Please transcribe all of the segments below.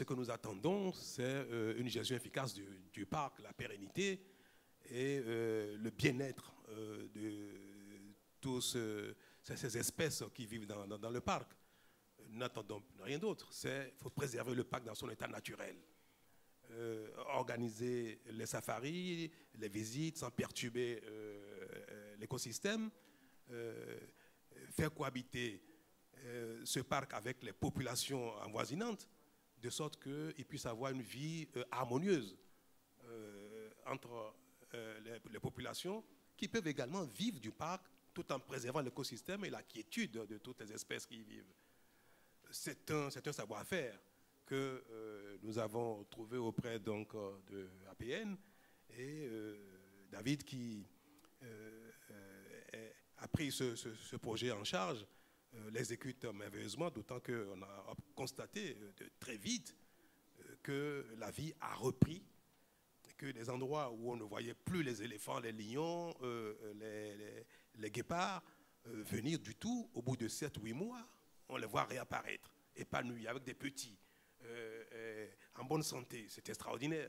que nous attendons, c'est une gestion efficace du parc, la pérennité et le bien-être de tous ces espèces qui vivent dans le parc. N'attendons rien d'autre. Il faut préserver le parc dans son état naturel. Organiser les safaris, les visites sans perturber l'écosystème, faire cohabiter ce parc avec les populations avoisinantes, de sorte qu'ils puissent avoir une vie harmonieuse entre les populations qui peuvent également vivre du parc tout en préservant l'écosystème et la quiétude de toutes les espèces qui y vivent. C'est un savoir-faire que nous avons trouvé auprès donc, de APN et David qui a pris ce projet en charge l'exécute merveilleusement, d'autant qu'on a constaté très vite que la vie a repris, que les endroits où on ne voyait plus les éléphants, les lions, les guépards venir du tout, au bout de 7-8 mois, on les voit réapparaître, épanouis, avec des petits, en bonne santé. C'est extraordinaire.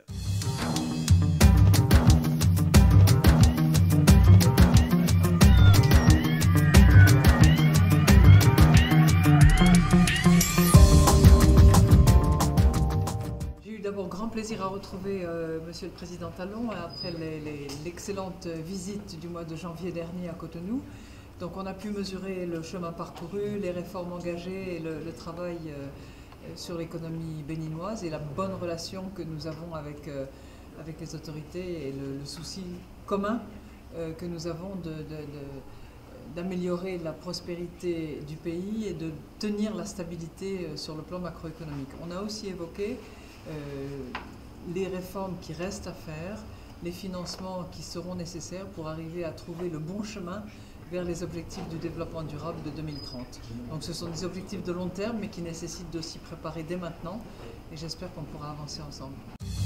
D'abord, grand plaisir à retrouver Monsieur le Président Talon après l'excellente visite du mois de janvier dernier à Cotonou. Donc on a pu mesurer le chemin parcouru, les réformes engagées et le travail sur l'économie béninoise et la bonne relation que nous avons avec les autorités et le souci commun que nous avons d'améliorer la prospérité du pays et de tenir la stabilité sur le plan macroéconomique. On a aussi évoqué les réformes qui restent à faire, les financements qui seront nécessaires pour arriver à trouver le bon chemin vers les objectifs du développement durable de 2030. Donc ce sont des objectifs de long terme mais qui nécessitent de s'y préparer dès maintenant et j'espère qu'on pourra avancer ensemble.